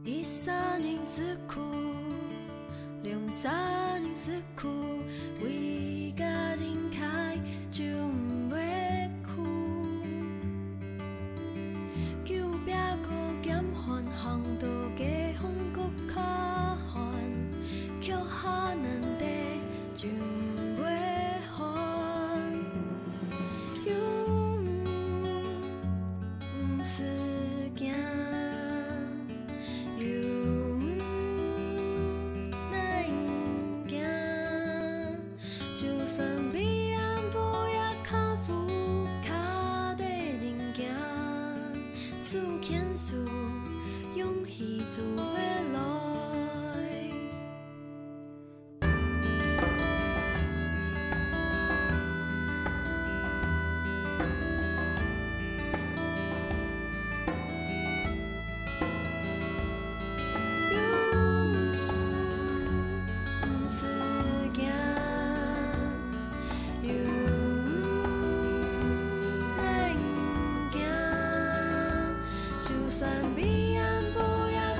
为家人开就不袂去，求拼搁减缓，行道加风搁较烦，曲下难题就不袂还，又不是惊。 自会来。不是惊，免惊，就算彼岸无。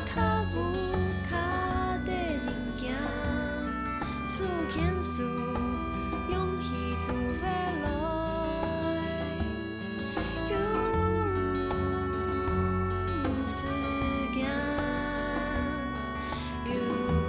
天数，勇气自会来，又不是惊，又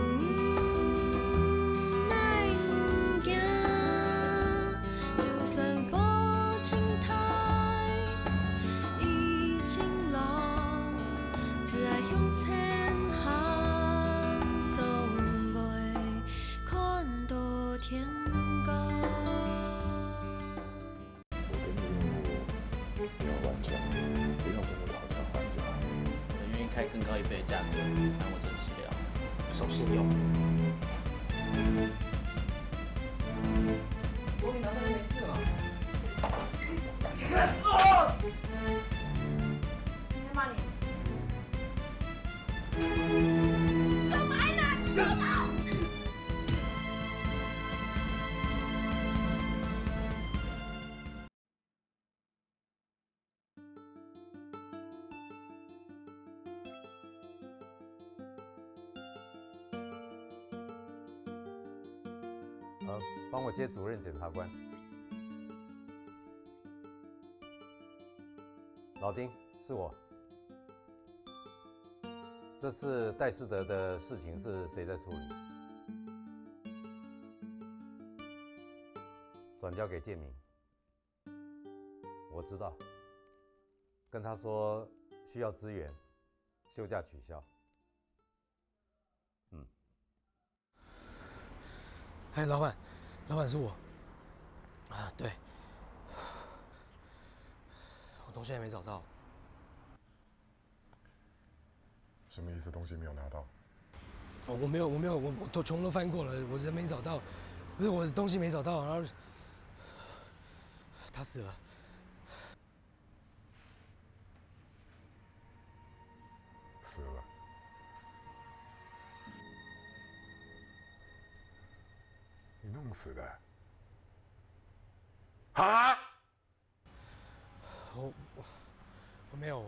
免惊，就算风轻台，意晴朗，只爱向前行，总袂。 天高。 我给你任务，不要乱讲，不要跟我讨价还价。 我愿意开更高1倍的价格买我这资料，守信用。 我你拿上没事吗？ 你干嘛你？走埋呢？走吧。 帮我接主任检察官。老丁，是我。这次戴士德的事情是谁在处理？转交给建明。我知道。跟他说需要资源，休假取消。嗯。 哎，老板是我。啊，对。我东西还没找到。 什么意思？东西没有拿到？ 哦，我没有，我都全都翻过了，我人没找到。不是，我东西没找到，然后他死了。 死了。 你弄死的？啊！ 我没有。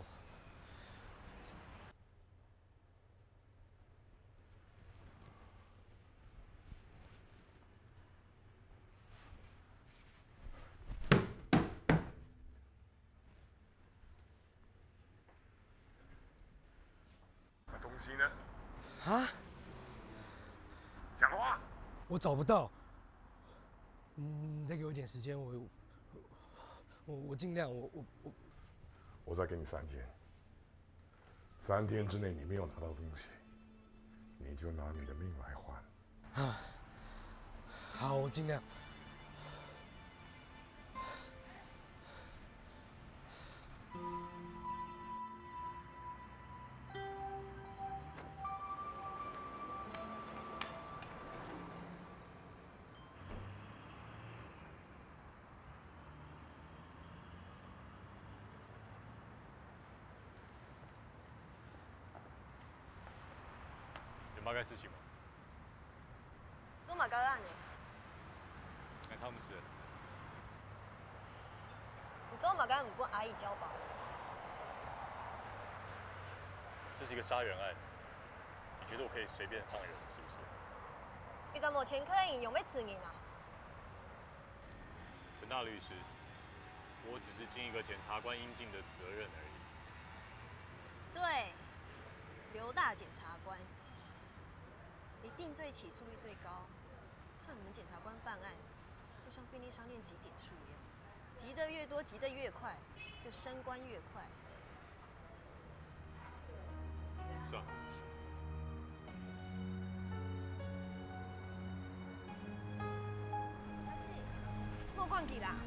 那东西呢？ 啊？ 讲话！ 我找不到。再给我一点时间，我尽量， 我再给你3天，3天之内你没有拿到东西，你就拿你的命来换。 啊，好，我尽量。 有麻该事情吗？ 做马高案呢？ 那汤姆斯， 你做马高姆不阿姨交保？ 这是一个杀人案， 觉得我可以随便放人，是不是？ 你怎么前科人用要刺人啊？ 陈大律师，我只是尽一个检察官应尽的责任而已。 对，刘大检察官，你定罪起诉率最高。像你们检察官办案，就像便利商店集点数一样，集得越多，集得越快，就升官越快。 是啊。 莫忘记啦。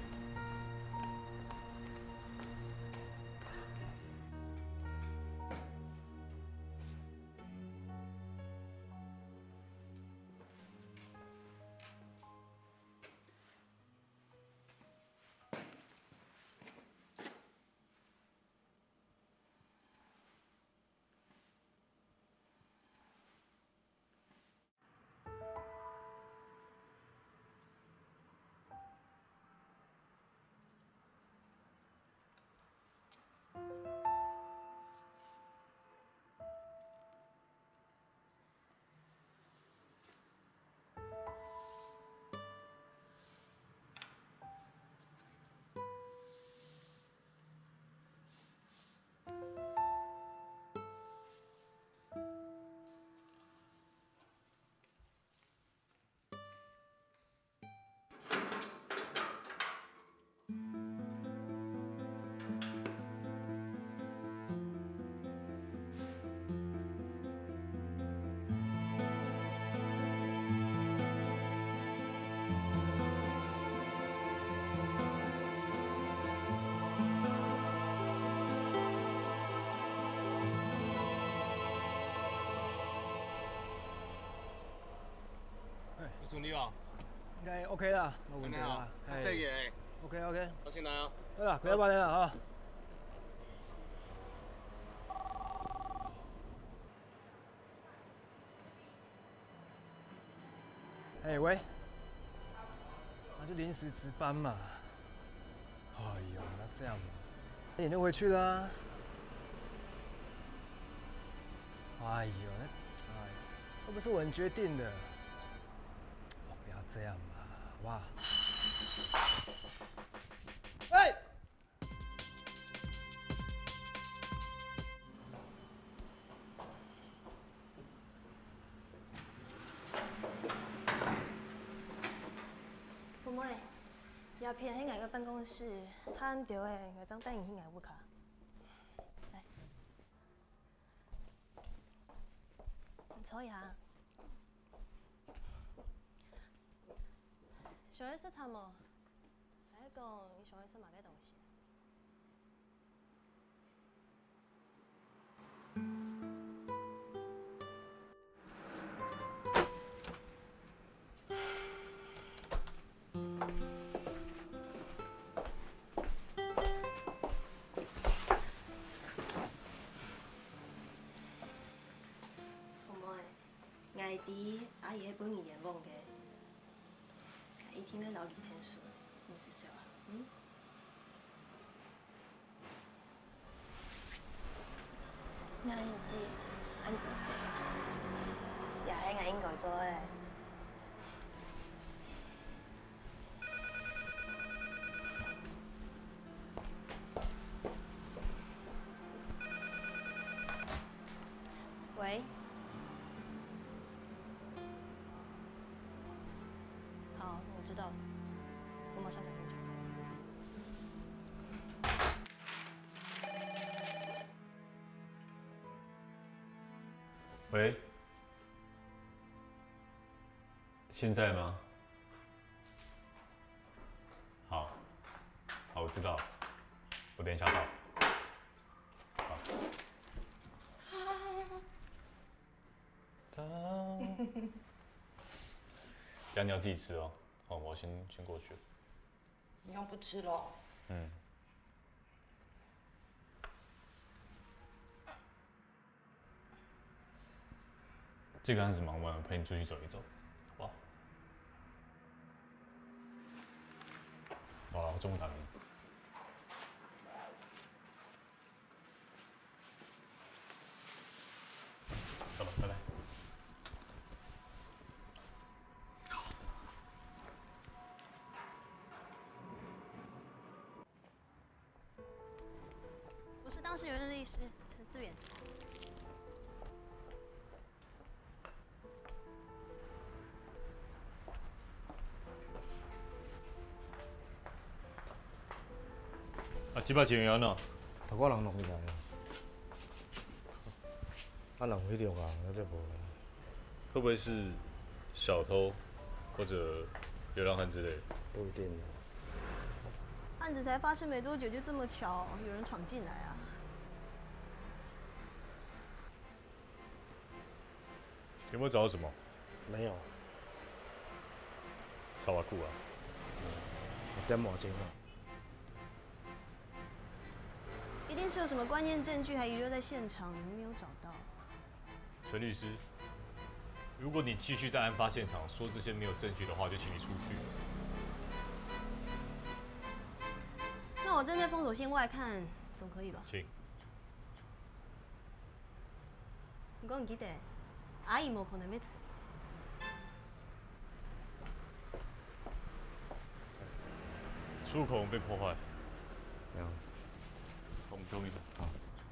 顺利哦， 应该 OK 啦，冇問題你好啦。， 較細嘅。 OK， 我先嚟啊。 好啦，佢一班人啦嚇。哎喂，那就临时值班嘛。哎呦，那这样嘛，那你就回去啦。哎呦，那不是我能决定的。哦，不要这样嘛，好不好？哎！ 父母，鸦片喺我办公室，喊掉诶，我张等于喺我卡。来，你瞅一下。上一色差冇？来讲，你上一色买嘅东西。父母，外地阿姨本年忘嘅。一天要留2天數，唔是少啊？嗯？那你知安怎說？也係我應該做嘅。喂？好，我知道了，我马上就过去。 喂，现在吗？好，好，我知道，我等一下到。好。等下你要自己吃哦。哦，我先过去。 你要不吃了？ 嗯。这个案子忙完，我陪你出去走一走，好不好？好了，我中午打给你。走了，拜拜。 是当事人的律师陈思远。 啊，几百钱要喏？ 头个人弄起来啊，人迄条啊，那就无。 会不会是小偷或者流浪汉之类的？ 不一定。 案子才发生没多久，就这么巧有人闯进来啊！ 有没有找到什么？ 没有。 查瓦库啊？ 有点毛钱啊。 一定是有什么关键证据还遗留在现场，你们没有找到。 陈律师，如果你继续在案发现场说这些没有证据的话，就请你出去。 那我站在封锁线外看，总可以吧？ 请。 不过你记得，阿姨无可能要死。 出入口被破坏。 有。 我们兄弟。 好。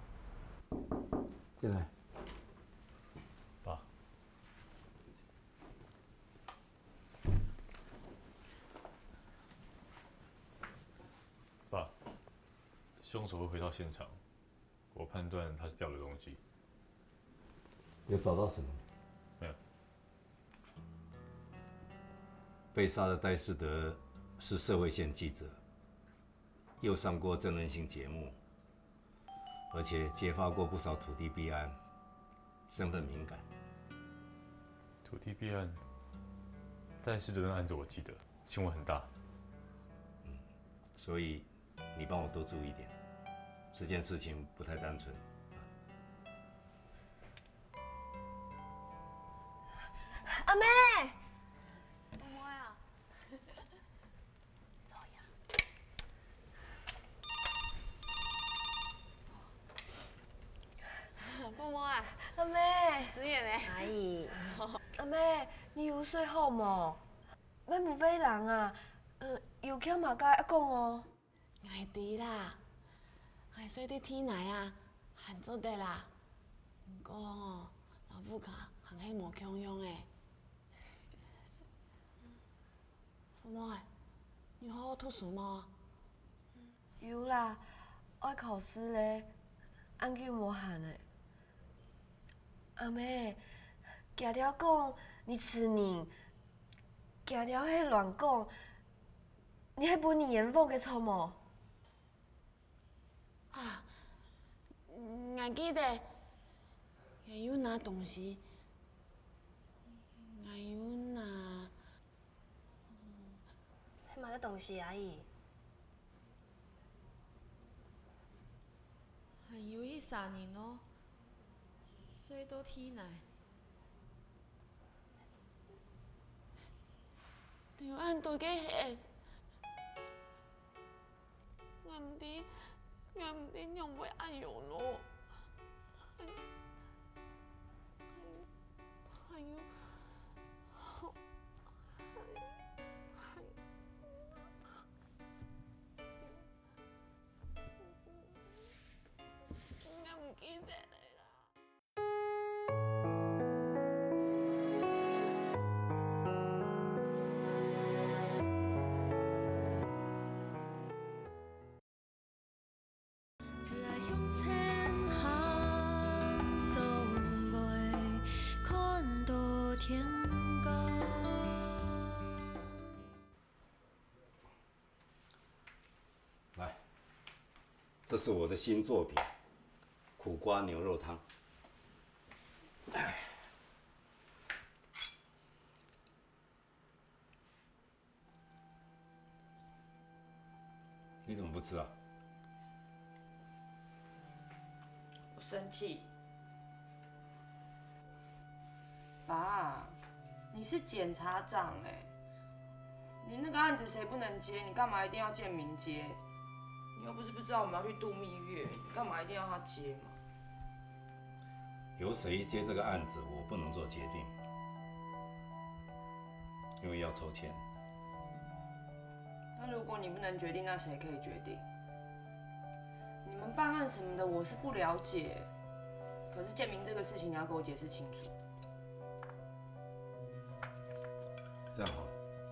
进来。 爸。爸，凶手会回到现场，我判断他是掉了东西。 有找到什么？ 没有。 被杀的戴士德是社会线记者，又上过真人性节目，而且揭发过不少土地弊案，身份敏感。 土地弊案，戴士德的案子我记得，新闻很大。 所以你帮我多注意点，这件事情不太单纯。 阿妹，我呀，走呀。 默默啊， 阿妹， 子远呢？ 阿姨， 阿妹，你有睡好无？咱唔飞人啊，有欠嘛甲阿讲哦。 爱知啦，爱说伫天内啊，喊做的啦。不过吼，老母甲含迄毛汹涌的。默默，你有好好读书吗？ 有啦，我要考试咧，按久无喊诶。阿妹，假条讲你痴人，假条迄乱讲，你迄本你言凤嘅错无？ 啊，我记得，也有拿东西，我有拿。 迄嘛在东西阿姨。 还有伊3年咯，睡到天内。条案对个下，我唔知用袂按用咯。还有，我唔记得了啦。 自爱向前行，总袂看到天高。 来，这是我的新作品——苦瓜牛肉汤。你怎么不吃啊？ 我生气。 爸，你是检察长哎，你那个案子谁不能接？你干嘛一定要建明接？你又不是不知道我们要去度蜜月，你干嘛一定要他接嘛？ 由谁接这个案子，我不能做决定，因为要抽签。 那如果你不能决定，那谁可以决定？你们们办案什么的，我是不了解。可是建明这个事情，你要给我解释清楚。 这样好，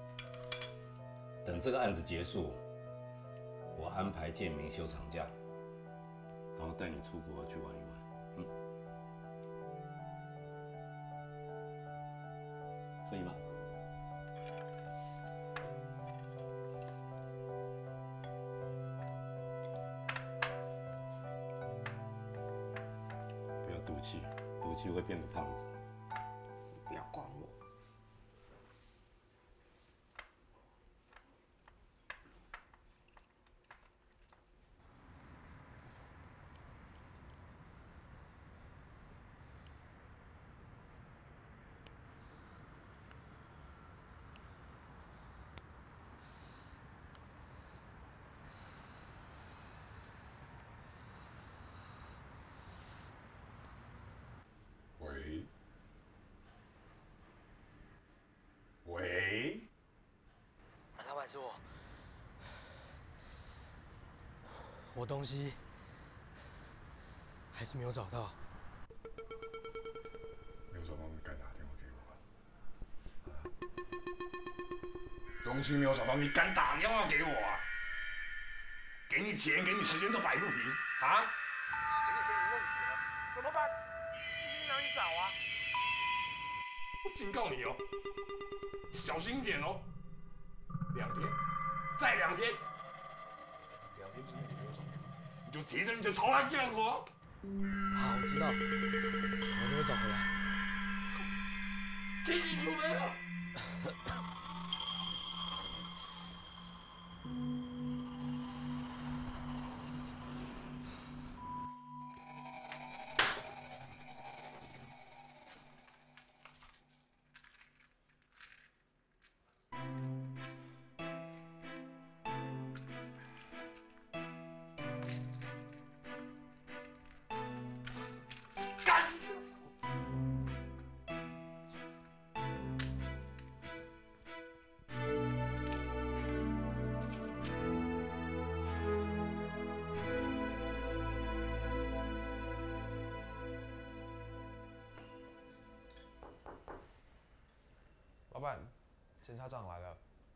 等这个案子结束，我安排建明休长假，然后带你出国去玩一玩。可以吗？不要赌气，赌气会变个胖子。 不要管我。 喂，喂， 老板是我，我东西还是没有找到。 没有找到，你敢打电话给我啊？东西没有找到，你敢打电话给我啊？给你钱，给你时间都摆不平啊！给你弄死了，怎么办？哪里找啊？我警告你哦，小心一点哦。2天，再2天，2天之内你没有找到，你就提着你的头来见我。 好，我知道，我一定会找回来。 提醒出门了。 老板，检察长来了。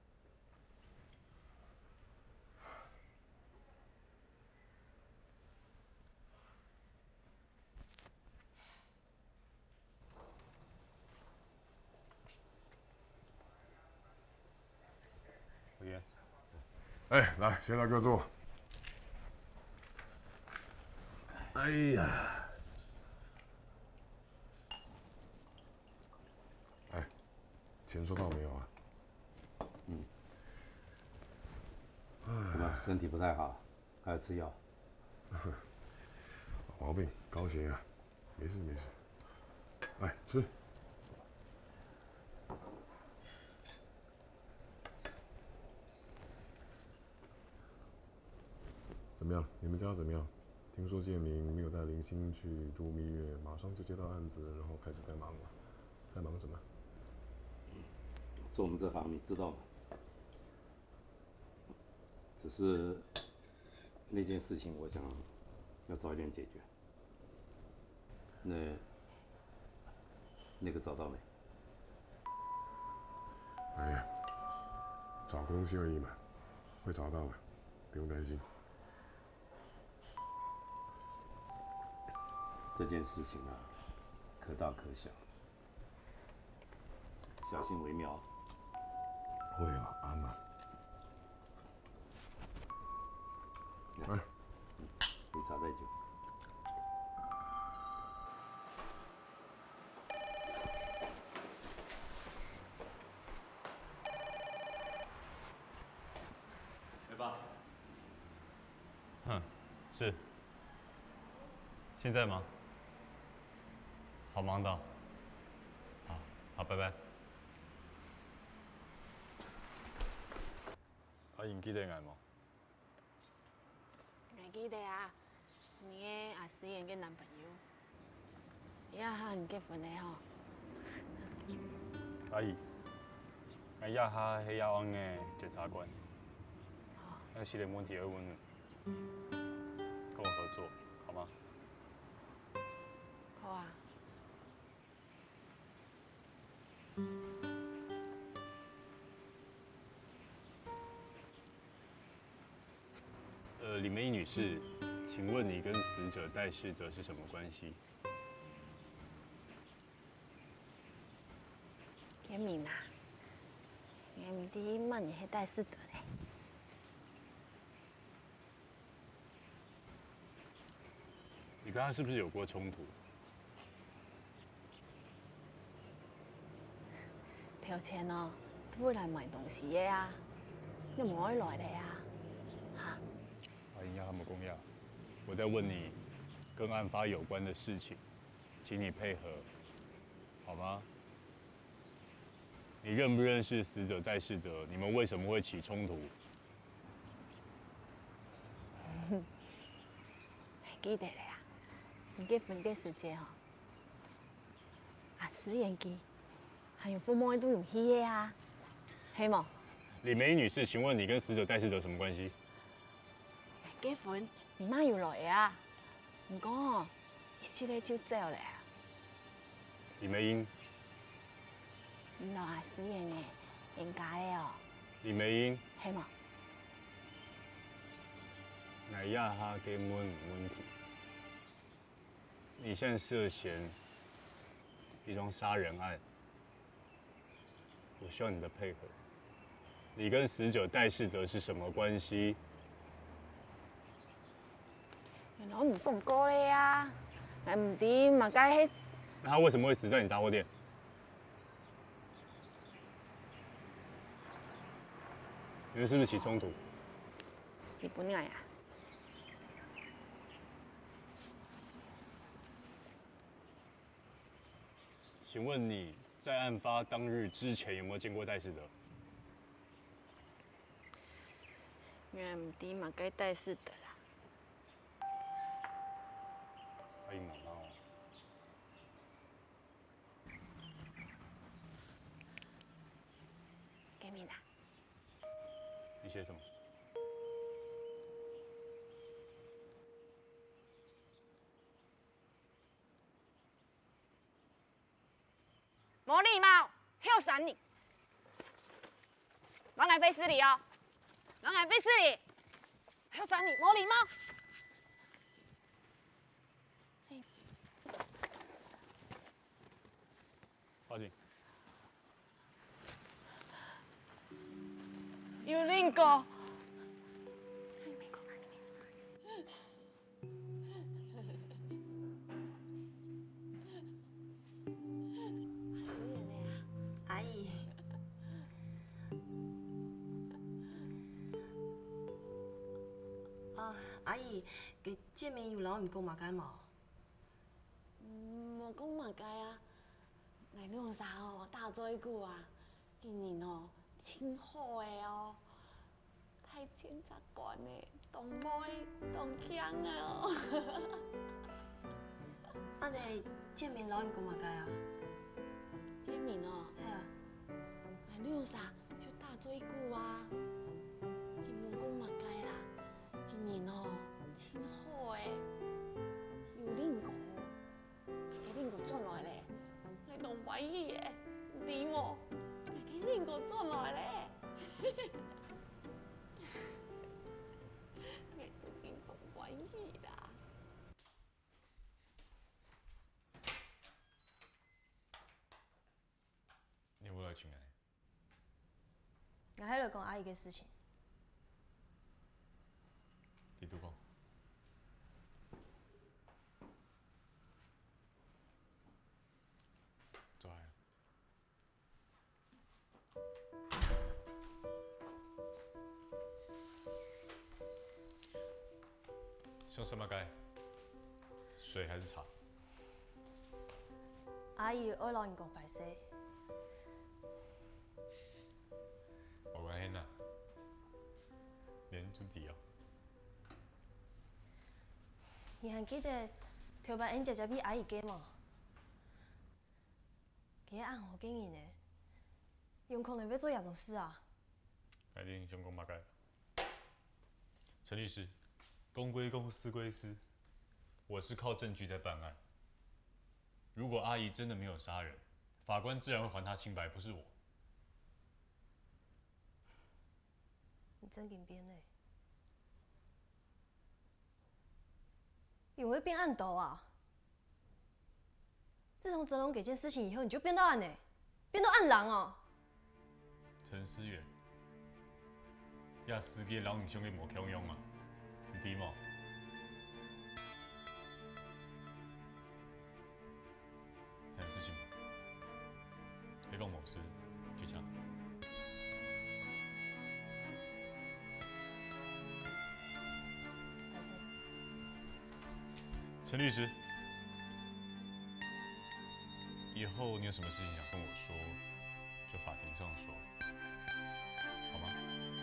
委员， 哎，来，先来各坐。哎呀，哎，钱收到没有啊？ 怎么身体不太好，还要吃药？ 毛病，高血压，没事没事。来吃。怎么样？你们家怎么样？听说建明没有带林星去度蜜月，马上就接到案子，然后开始在忙了。在忙什么？ 做我们这行，你知道吗？只是那件事情，我想要早一点解决。那个找到没？ 哎呀，找个东西而已嘛，会找到的，不用担心。 这件事情啊，可大可小，小心为妙。 会啊，安娜。哎， 理查带酒。 对吧？是。现在吗？好忙的哦。好，拜拜。 阿英记得我吗？ 还记得啊，你的阿思妍嘅男朋友，伊也还唔结婚的吼。 阿姨，我亚哈係亞案嘅檢察官，有司令問題要問，講跟我合作，好吗？ 好啊。 李梅女士，请问你跟死者戴世德是什么关系？ 建明啊，我唔知乜嘢係戴世德咧。 你跟他是不是有过冲突？ 條錢哦，都會嚟買東西嘅啊，你唔可以來嚟啊，嚇！ 阿英要他们公要，我在问你跟案发有关的事情，请你配合，好吗？你认不认识死者戴世德？你们为什么会起冲突？ 記得咧啊，唔結婚嘅時節嗬，啊私人機，還有父母都用起嘅啊，係冇？ 李梅女士，请问你跟死者戴世德什么关系？ 結婚你媽要來啊，唔講哦，一時咧就走咧。 李梅英， 唔落係私人嘅，人家咧哦， 李梅英， 係冇？ 乃亚哈给问题。你现在涉嫌一桩杀人案，我需要你的配合。你跟死者戴世德是什么关系？ 原來我唔講過你啊，係唔掂嘛？梗係那他为什么会死在你杂货店？你们是不是起冲突？ 你本來啊， 请问你在案发当日之前有没有见过戴世德？ 原來唔掂嘛？梗係戴世德啦。 阿英毛毛， 給面啊！ 你写什么？ 冇禮貌，休散你！人係非死理哦，人係非死理，休散你，冇禮貌。 报警！ 有另個。 阿姨，阿姨，佢見面有留唔講嘛解冇？ 冇講嘛解啊，嚟兩啥哦，打咗一句啊，今年哦，真好嘅哦，太檢察官嘅，當妹當強嘅哦。 安尼見面留唔講嘛解啊？ 見面哦， 係啊。 嚟兩啥就打咗一句啊，佢冇講嘛解啦，今年哦，真好嘅，有另個。佢另個轉來咧，係當鬼嘢，點喎？佢另個轉來咧，佢都變當鬼嘢啦。 你有冇來請人？ 我喺度講阿姨嘅事情。 你都講。做係。想什麼雞？水還是茶？ 阿姨愛留唔講排泄。 冇關係啦，免主題哦。 你還記得條白英姐姐俾阿姨嘅嘛？佢暗好經驗呢，有可能會做這種事啊。 一定想講乜雞？陳律師， 公归公，私归私，我是靠证据在办案。如果阿姨真的没有杀人，法官自然会还她清白，不是我。 你真紧编呢？你会变暗斗啊？自从泽龙给件事情以后，你就变到暗呢，变到暗狼哦。 陈思远，亚司机人唔想去无强用啊，唔对吗？还有事情吗？你讲某事，就这样。 还是陈律师，以后你有什么事情想跟我说，就法庭上说，好吗？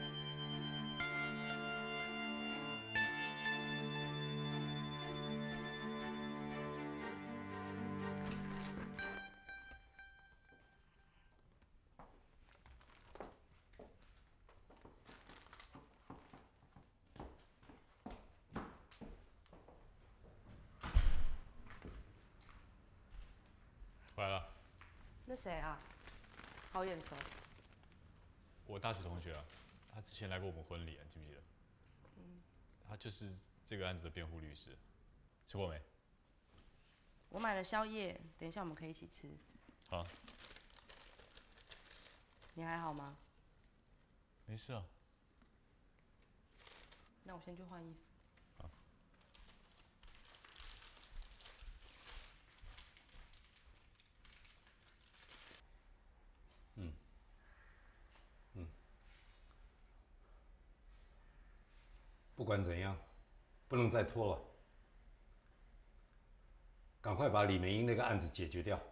回来了， 那谁啊？好眼熟。 我大学同学啊，他之前来过我们婚礼啊，你记不记得？他就是这个案子的辩护律师。吃过没？ 我买了宵夜，等一下我们可以一起吃。 好， 你还好吗？ 没事啊。 那我先去换衣服。 好。 不管怎样，不能再拖了，赶快把李梅英那个案子解决掉。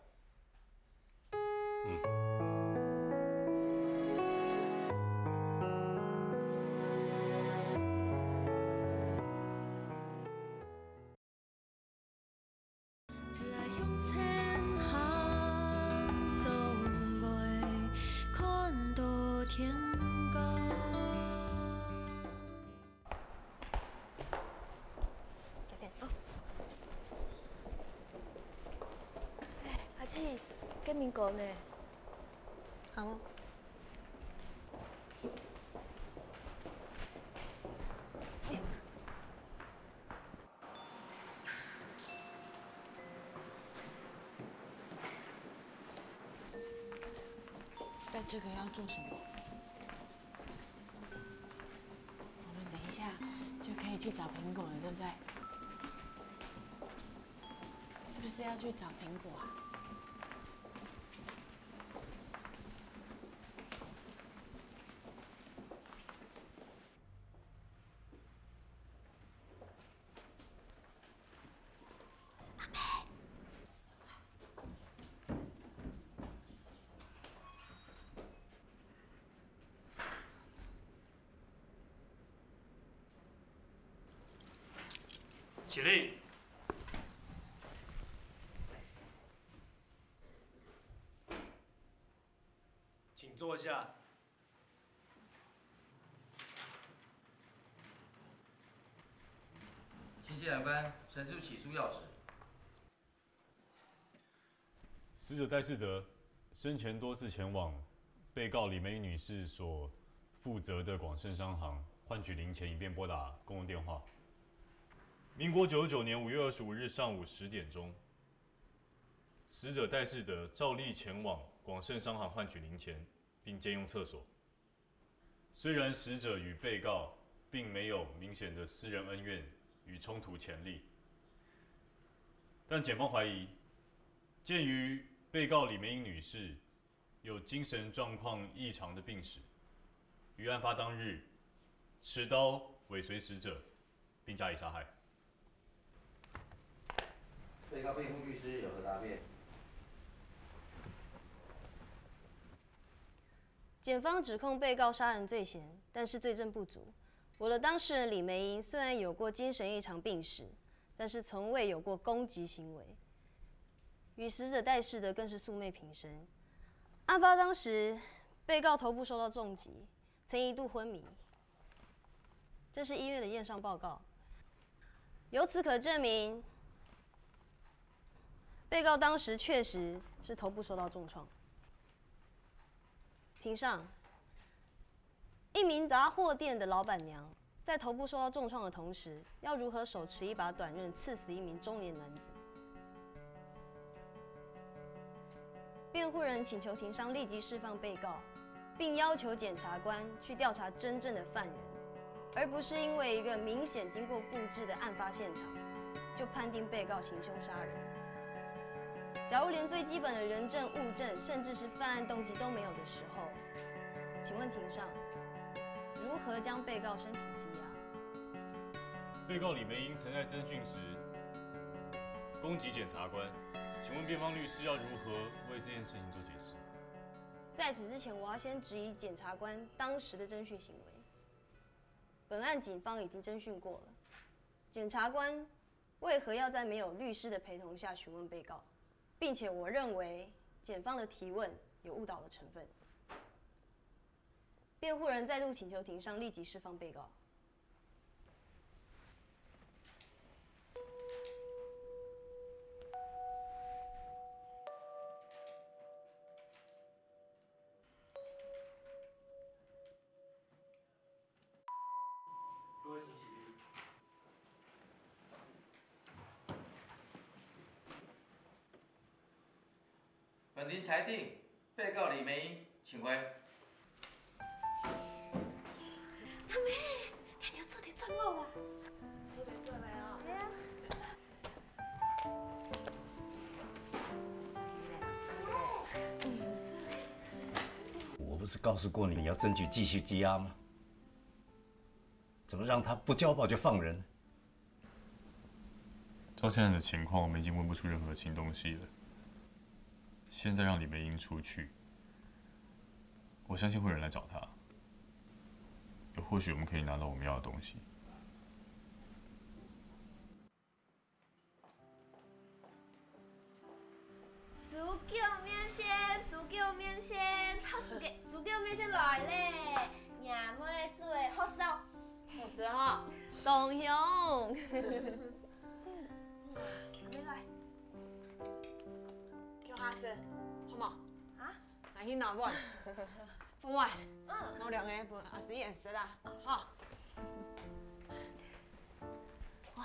只爱向前行，总袂看到天高。 改变啊！哎，阿七，跟民国呢？好。 带这个要做什么？我们等一下就可以去找苹果了，对不对？是不是要去找苹果啊？ 起立。请坐下。 请检察官陈述起诉要旨。 死者戴世德生前多次前往被告李梅英女士所负责的广盛商行换取零钱，以便拨打公用电话。民国99年5月25日上午10点钟，死者戴世德照例前往广盛商行换取零钱，并借用厕所。虽然死者与被告并没有明显的私人恩怨与冲突前例，但检方怀疑，鉴于被告李梅英女士有精神状况异常的病史，于案发当日持刀尾随死者，并加以杀害。 被告辩护律师有何答辩？ 检方指控被告杀人罪嫌，但是罪证不足。我的当事人李梅英虽然有过精神异常病史，但是从未有过攻击行为。与死者戴世德更是素昧平生。案发当时，被告头部受到重击，曾一度昏迷。这是医院的验伤报告。 由此可证明，被告当时确实是头部受到重创。庭上，一名杂货店的老板娘在头部受到重创的同时，要如何手持一把短刃刺死一名中年男子？辩护人请求庭上立即释放被告，并要求检察官去调查真正的犯人，而不是因为一个明显经过布置的案发现场，就判定被告行凶杀人。假如连最基本的人证、物证，甚至是犯案动机都没有的时候，请问庭上如何将被告申请羁押？ 被告李梅英曾在侦讯时攻击检察官，请问辩方律师要如何为这件事情做解释？ 在此之前，我要先质疑检察官当时的侦讯行为。本案警方已经侦讯过了，检察官为何要在没有律师的陪同下询问被告，并且我认为检方的提问有误导的成分。辩护人再度请求庭上立即释放被告。 各位请起立。 本庭裁定，被告李梅英请回。 阿妹，咱就做啲准无啦？ 做得做来哦。 系啊。 我不是告诉过你要争取继续羁押吗？怎么让他不交保就放人？ 照现在的情况，我们已经问不出任何新东西了。现在让李梅英出去，我相信会有人来找她，或许我们可以拿到我们要的东西。 自救免险，自救免险，好事嘅，自救免险来咧！娘妹做的好事哦， 好事哈， 董雄， 你来， 叫下事，好冇？ 啊？ 来去拿碗，放碗， 嗯， 拿两个饭，啊是颜色啦，好。 哇！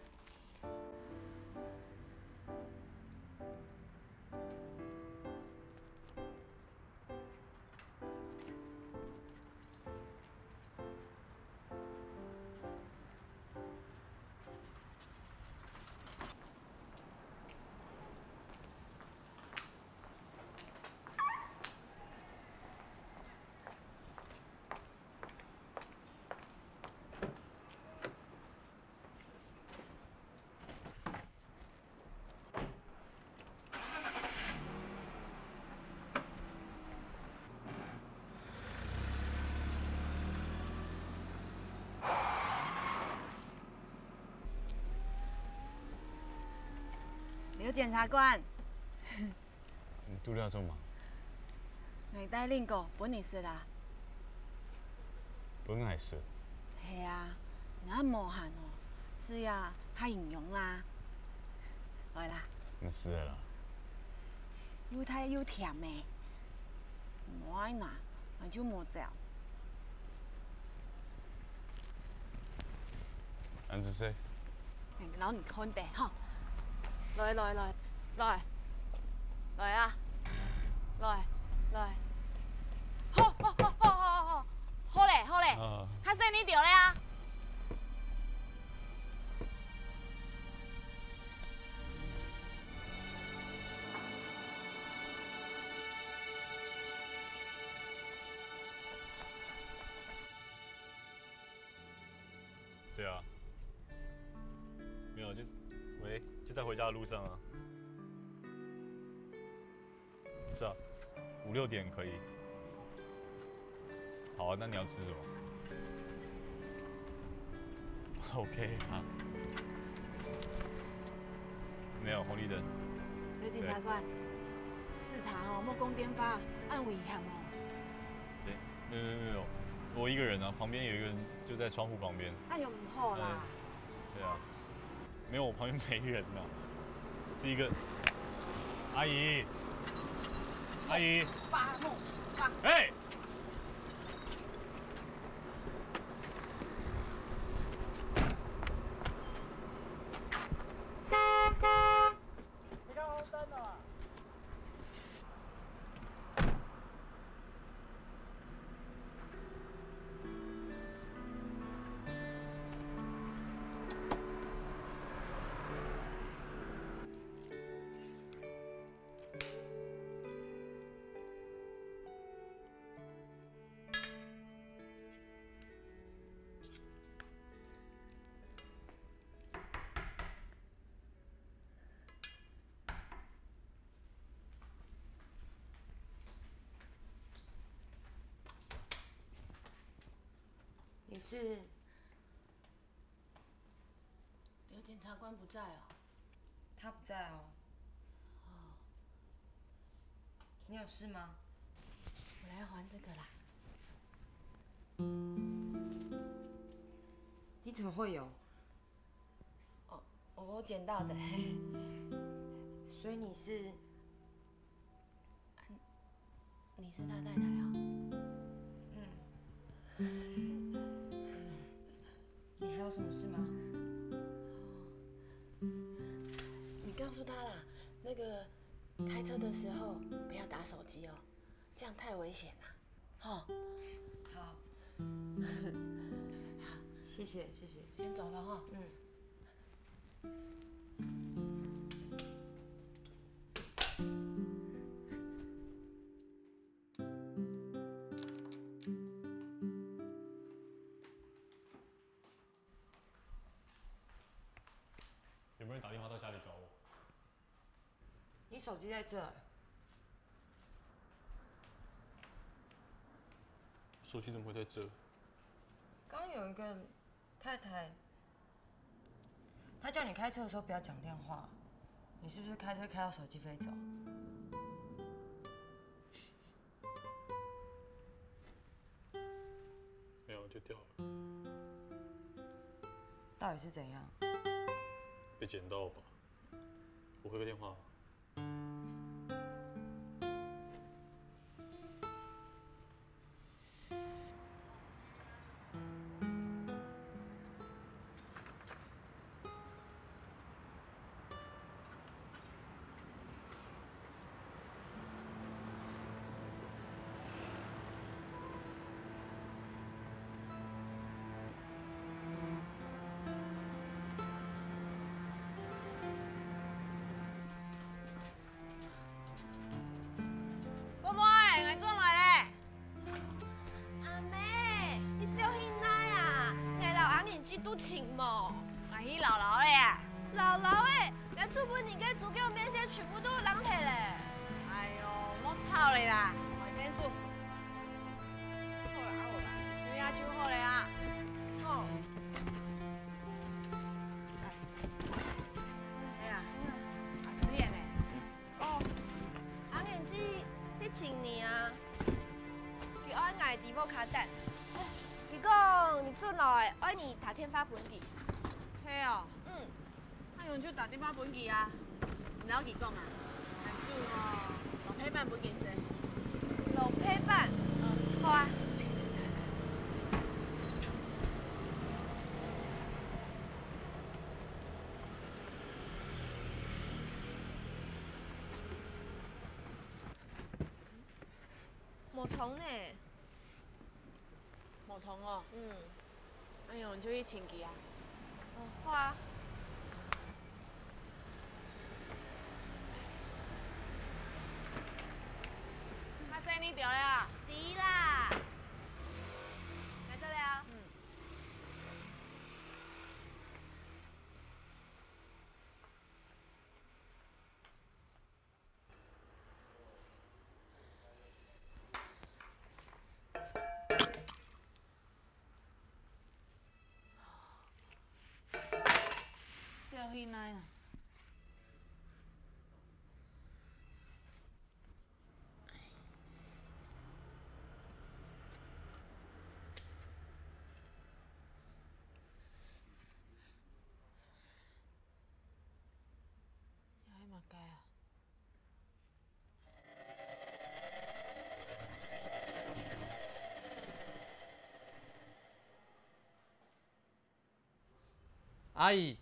刘检察官， 你度假中吗？ 我带恁个本年事啦。 本来是。 系啊，那无限哦，是呀，太形容啦。来啦， 那是的啦。 又太又甜的，无爱拿，那就无走。 安子谁？ 老你看的哈。来来来来来啊！来来，好好好好好好，好嘞好嘞，较细你着咧啊！ 对啊，没有就在回家的路上啊。是啊，5、6点可以。好啊，那你要吃什么 ？OK 啊。没有红绿灯。 刘检察官，视察哦，莫讲电话，按危险哦。 对，没有，我一个人啊，旁边有一个人就在窗户旁边。 那又唔好啦。 对啊。 没有，我旁边没人呐，是一个阿姨，阿姨， 爸，爸， 哎。 你看红灯了啊。 你是？ 刘检察官不在哦。 他不在哦。 哦。 你有事吗？ 我来还这个啦。 你怎么会有？ 哦，我捡到的。 所以你是？ 你是他太太啊？ 你还有什么事吗？ 你告诉他啦，那个开车的时候不要打手机哦，这样太危险啦。哦， 好，好，谢谢，谢谢， 先走了哈。 有没有人打电话到家里找我？ 你手机在这。 手机怎么会在这？ 刚有一个太太，她叫你开车的时候不要讲电话。你是不是开车开到手机飞走？ 没有，就掉了。 到底是怎样？ 被捡到吧？我回个电话。 妹妹，我转来咧。阿妹，你只有现在啊？我老阿年纪都轻无？我去姥姥的啊。姥姥的，我做本年嘅租给我面线全部都有人摕咧。哎呦，莫吵你啦，我先说。好啦好啦，你也唱好咧啊。哦。哎呀，啊是练的。哦，阿年纪。迄前年啊，佢爱挨地某卡蛋，伊讲你准落的爱你打天发本记。嘿哦，那用就打电话本记啊，唔了佢讲啊，还准哦，落批版本记先。落批版？好啊。无通呢？ 无通哦。哎呦，你就去请去啊。 好啊。 阿生你掉了啊？ 对啦。来这里啊。 只有迄奈啦。 该啊。 阿姨。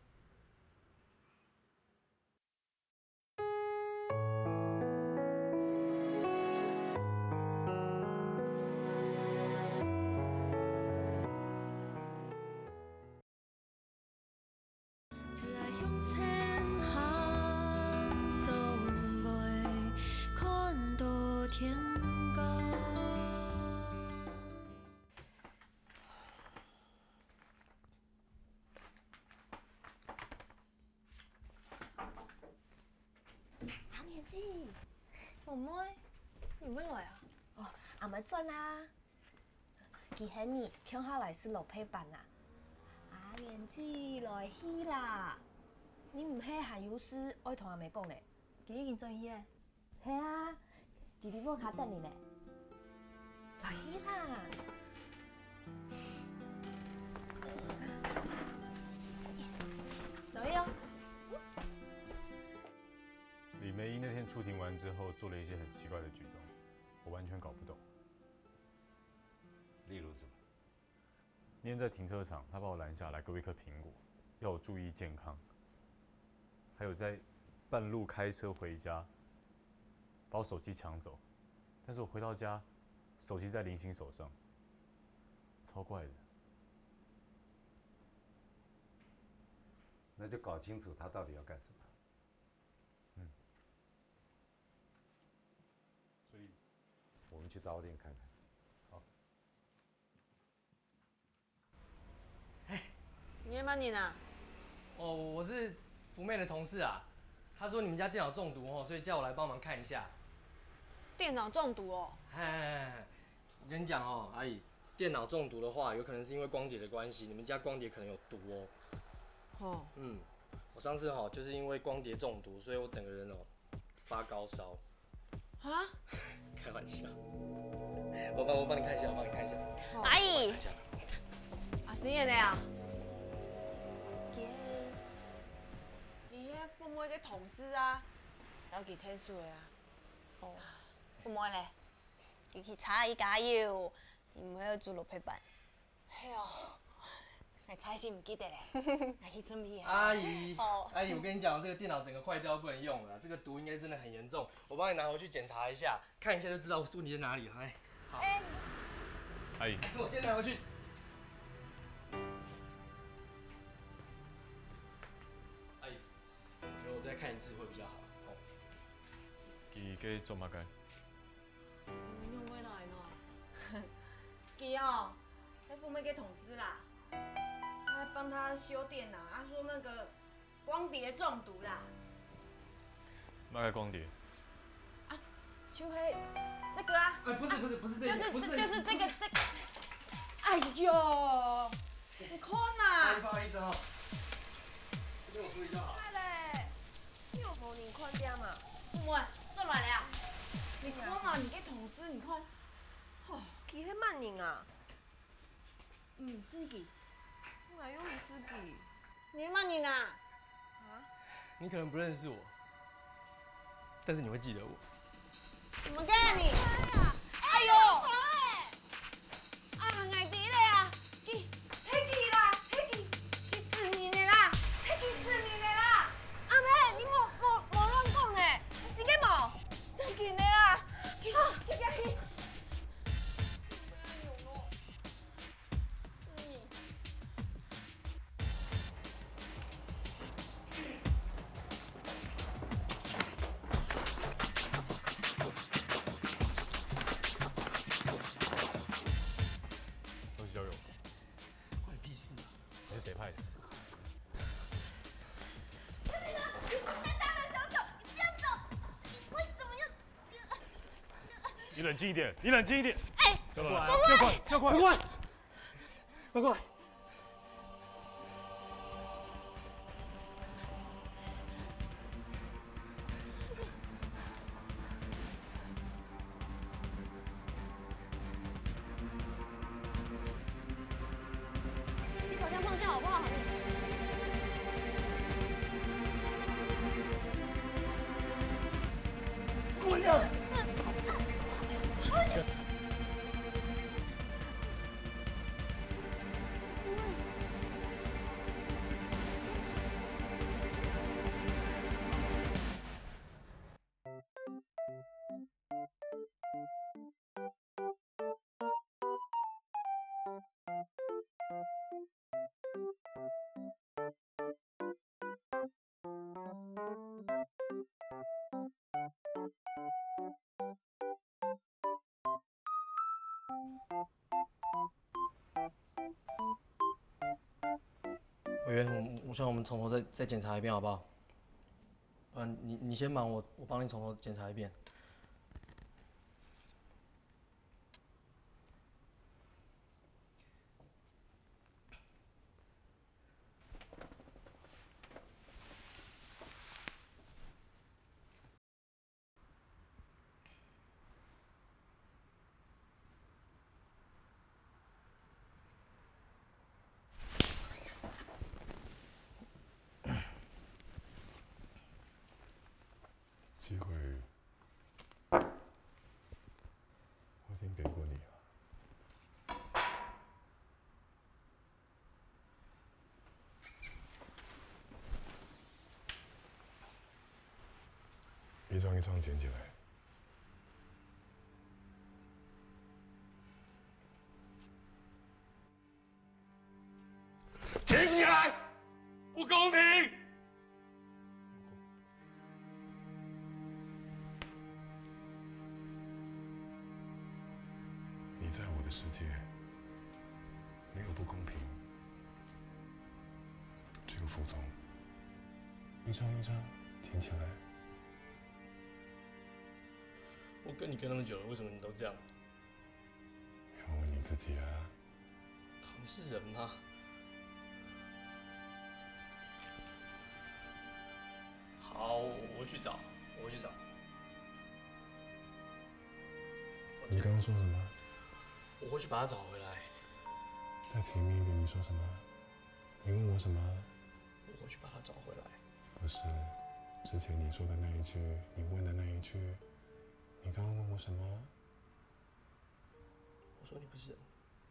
只爱向前行，总袂看到天高。 阿年子，妹妹，你要来啊？哦，阿妹转啦。今天你听下来是落配班啦。阿年子来去啦。你唔系还有事爱同阿妹讲咧？佢已经转去咧。系啊，佢哋无卡等你咧。来去啦。来哦。 李梅英那天出庭完之后，做了一些很奇怪的举动，我完全搞不懂。 例如什么？ 那天在停车场，他把我拦下来，给我一颗苹果，要我注意健康。还有在半路开车回家，把我手机抢走，但是我回到家，手机在林星手上，超怪的。 那就搞清楚他到底要干什么。 所以， 我们去杂货店看看。好。 你也蛮你呢？ 哦，我是福妹的同事啊。她说你们家电脑中毒哦，所以叫我来帮忙看一下。 电脑中毒哦？ 哎，我跟你讲哦，阿姨，电脑中毒的话，有可能是因为光碟的关系，你们家光碟可能有毒哦。 哦。 我上次哦，就是因为光碟中毒，所以我整个人哦发高烧。 啊？ 开玩笑。我帮你看一下，我帮你看一下。 阿姨。啊，谁演的啊？你迄父母嘅同事啊，要去退休的啊。哦。父母咧？ 佢去查伊加油，伊唔要做落配班。 嘿哦。我猜是唔记得咧，我去准备啊。 阿姨，阿姨，我跟你讲，这个电脑整个坏掉不能用了，这个毒应该真的很严重。我帮你拿回去检查一下，看一下就知道问题在哪里了。哎，好。 阿姨， 我先拿回去。阿姨，我觉得我再看一次会比较好。哦。 佢给做乜嘅？ 你用咩来喏？佢哦，迄父母嘅同事啦。他帮他修电脑，他说那个光碟中毒啦。 乜嘅光碟？ 啊，就黑这个啊。 不是这个， 就是这个。哎呦，你看呐。 不好意思哦，这边我处理就好。 快嘞，你有无你看点嘛？ 父母，做来了。你看呐，你嘅同事，你看，哦， 佢迄慢人啊？ 是佢。 我还用你司机？ 你慢你呢？ 啊？ 你可能不认识我，但是你会记得我。 怎么干你？哎呦！啊，爱弟嘞啊！迄啦，迄刺你的啦，迄刺你的啦！ 阿妹，你莫乱讲嘞，真个无？ 真紧的啦！去！ 东西交给我。 关你屁事啊！ 你是谁派的？你冷静一点，你冷静一点。 哎， 跳过来， 跳过来，快过来！ 你把枪放下好不好？ 了。委员，我希望我们从头再检查一遍，好不好？你先忙，我帮你从头检查一遍。 机会，我已经给过你了。一张一张捡起来。捡起来！不公平！你在我的世界没有不公平，只有服从。一张一张捡起来。 我跟你跟那么久了，为什么你都这样？ 你要问你自己啊。 同是人吗？好，我会去找。 你刚刚说什么？ 我会去把他找回来。 再前面一点，你说什么？你问我什么？ 我会去把他找回来。 不是，之前你说的那一句，你问的那一句，你刚刚问我什么？ 我说你不是人。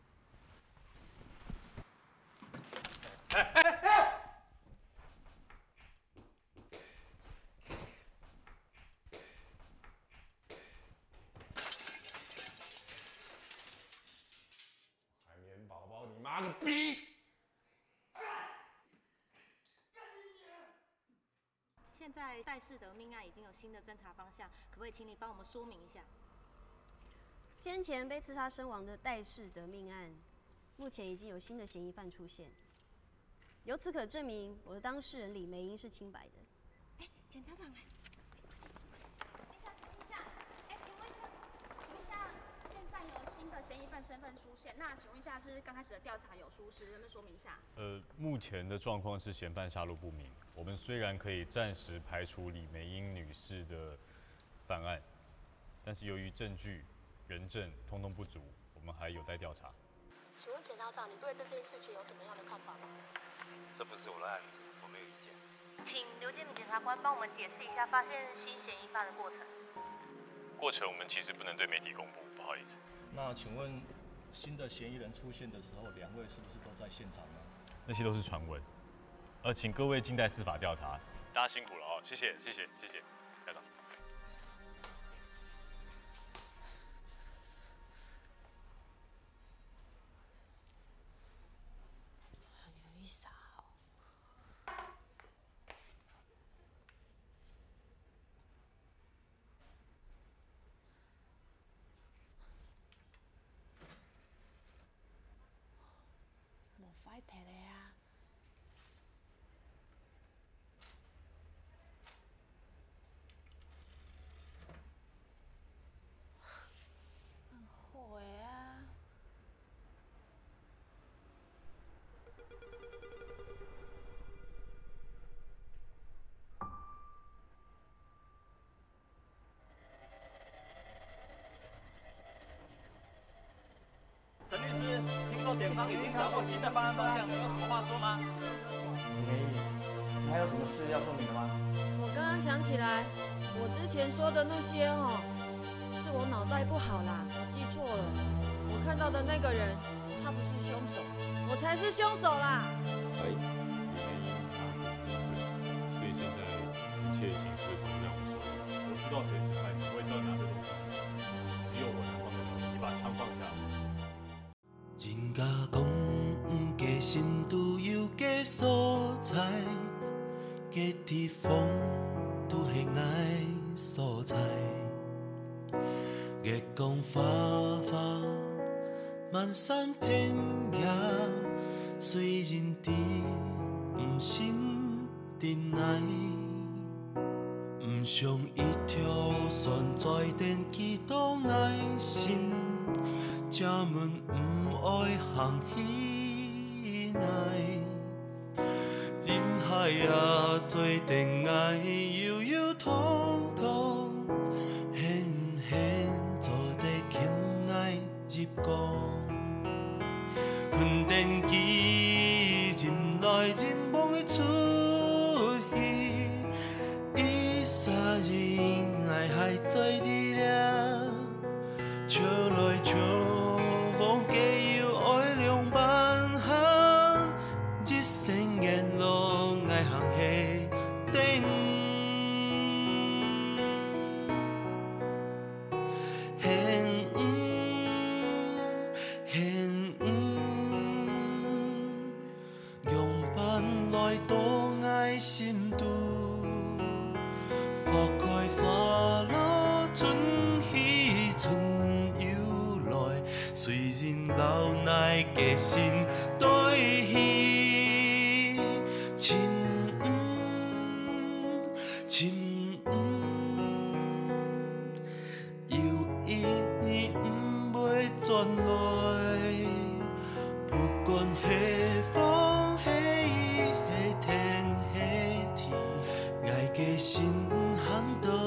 海绵宝宝，你妈个逼！ 现在戴世德命案已经有新的侦查方向，可不可以请你帮我们说明一下？ 先前被刺杀身亡的戴世德命案，目前已经有新的嫌疑犯出现，由此可证明我的当事人李梅英是清白的。 哎，检察长哎， 请问一下，现在有新的嫌疑犯身份出现，那请问一下，是刚开始的调查有疏失，能不能说明一下？ 目前的状况是嫌犯下落不明。我们虽然可以暂时排除李梅英女士的犯案，但是由于证据、人证通通不足，我们还有待调查。 请问检察长，你对这件事情有什么样的看法吗？ 这不是我的案子，我没有意见。 请刘建明检察官帮我们解释一下发现新嫌疑犯的过程。 过程我们其实不能对媒体公布，不好意思。 那请问，新的嫌疑人出现的时候，两位是不是都在现场呢？ 那些都是传闻，请各位静待司法调查。大家辛苦了哦，谢谢。台长。 很有意思啊。无法摕咧啊！很好诶啊！ 陈律师，听说检方已经掌握新的办案方向，有什么话说吗？ 李梅英，你还有什么事要说明的吗？ 我刚刚想起来，我我之前说的那些哦，是我脑袋不好啦，我记错了。我看到的那个人，他不是凶手，我才是凶手啦。 李梅英拿自己认罪，所以现在一切刑事从在我手里。我知道谁是害的，我也知道拿的东西是什么，只有我能帮得了你。你把枪放下。 人家讲，假心拄有假所在，假地方拄是爱所在。月光花花，漫山遍野，虽然知不信真爱，不想一条线在电机当爱心，这门不爱行起来。人海啊，做恋爱悠悠通通，现不现做地轻爱入光。困电机任来任往的出戏，一霎人爱还做你俩，笑来笑往皆有爱两万行，一生沿路爱行下顶。心度，花开花落，春去春又来。虽然老奈假心对戏，亲亲犹豫不袂转来，不管下风下雨下天。假心喊到